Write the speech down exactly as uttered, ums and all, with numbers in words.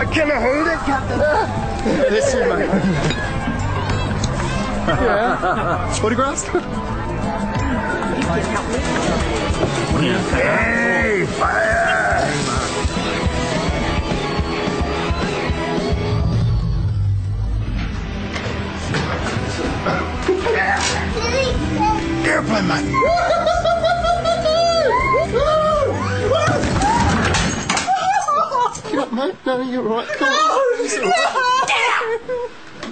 Can I hold it, Captain? This is mate. Yeah. Photographs? Hey, fire! Airplane, mate. Get up, mate. No, you're right. Come on.